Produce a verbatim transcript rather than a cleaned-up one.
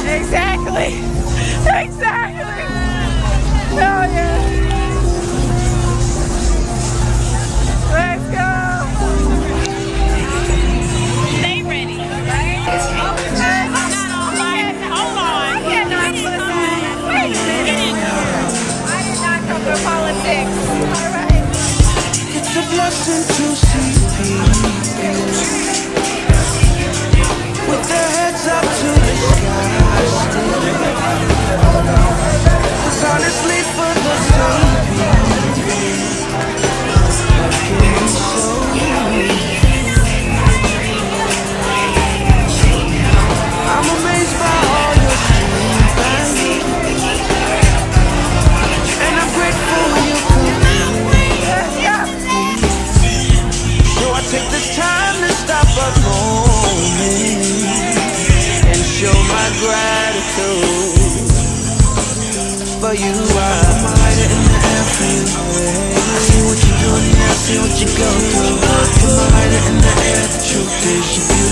Exactly. Exactly. Oh yeah. Let's go. Stay ready. Right? Hold on. I cannot put that. Wait a minute. I did not come for politics. All right. It's a blessing to see people with their heads up to the sky still. 'Cause honestly, for the same I'm amazed by all your strength, and I'm grateful you come. So I take this time to stop a moment and show my gratitude for you. I'm a lighter in the air for you. I see what you're doing, yeah, I see what you go through. I'm a lighter in the air, the truth is you're beautiful.